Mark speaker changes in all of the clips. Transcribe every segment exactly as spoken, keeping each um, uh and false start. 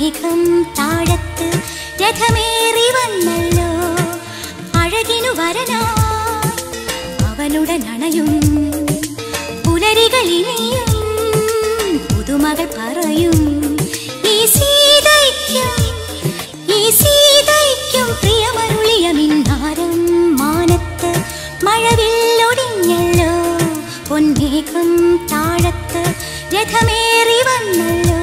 Speaker 1: പൊന്മേഘം താഴത്ത് രഥമേറി വന്നല്ലോ അഴകിനു വരനായി അവനുടൻ അണയും പുലരികളിനിയും പുതുമകൾ പറയും ഈ സീതയ്ക്കും ഈ സീതയ്ക്കും പ്രിയമരുളിയ മിന്നാരം മാനത്ത് മഴവില്ലൊടിഞ്ഞല്ലോ പൊന്മേഘം താഴത്ത് രഥമേറി വന്നല്ലോ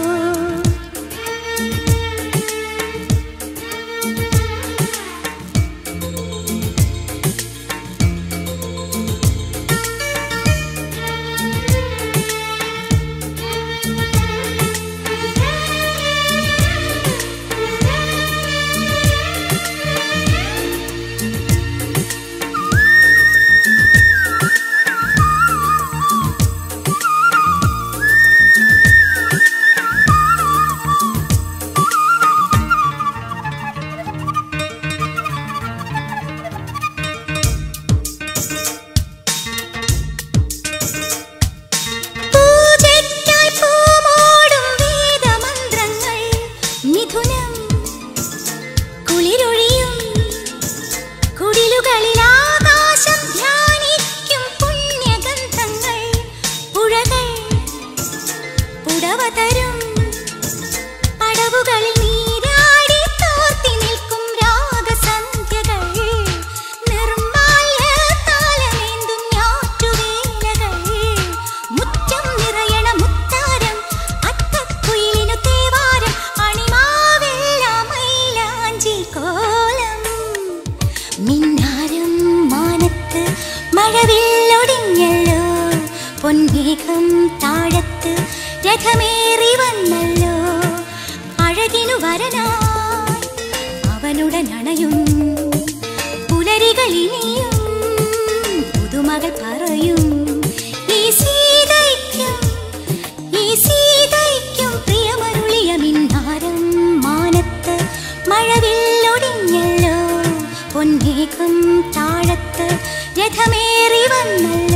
Speaker 1: പൊന്മേഘം താഴത്ത് രഥമേറി വന്നല്ലോ അഴകിനു വരനായി അവനുടൻ അണയും പുലരികളിനിയും പുതുമകൾ പറയും ഈ സീതയ്ക്കും ഈ സീതയ്ക്കും പ്രിയമരുളിയ മിന്നാരം മാനത്ത് മഴവില്ലൊടിഞ്ഞല്ലോ പൊന്മേഘം താഴത്ത് രഥമേറി വന്നല്ലോ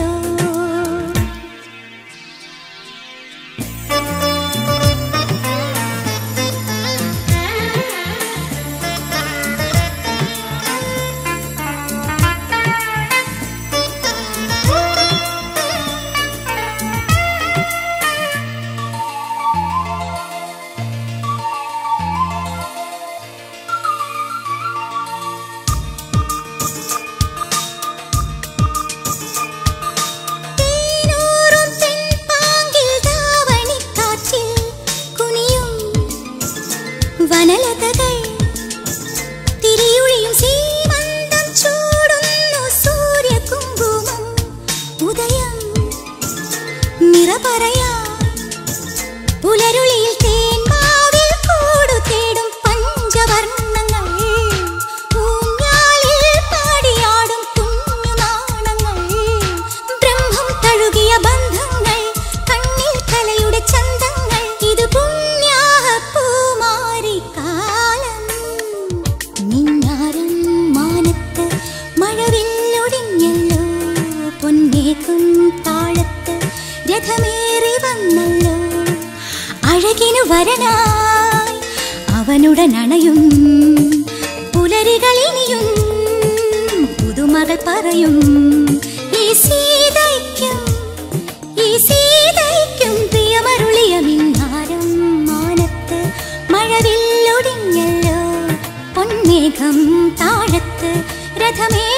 Speaker 1: വനലതകൾ തിരിയുളിയും സീമന്തം ചൂടുന്നു സൂര്യകുങ്കുമം ഉദയം നിറപറയാ പുലരുളിയിൽ തേന്മാവിൽ കൂടു തേടും പഞ്ചവർണ്ണങ്ങൾ ഊഞ്ഞാലിൽ പാടിയാടും കുഞ്ഞു നാണങ്ങൾ ബ്രഹ്മം തഴുകിയ ബന്ധങ്ങൾ കണ്ണിൽ കലയുടെ ചന്തങ്ങൾ ഇത് പുണ്യാഹ പൂമാരി കാലം മിന്നാരം മാനത്ത് മഴവില്ലൊടിഞ്ഞല്ലോ പൊന്മേഘം താഴത്ത് രഥമേറി വന്നല്ലോ അഴകിനു വരനായി അവനുടൻ അണയും പുലരികളിനിയും പുതുമകൾ പറയും ഈ സീതയ്ക്കും ഈ സീതയ്ക്കും പ്രിയമരുളിയ മിന്നാരം മാനത്ത് മഴവില്ലൊടിഞ്ഞല്ലോ പൊന്മേഘം താഴത്ത് രഥമേ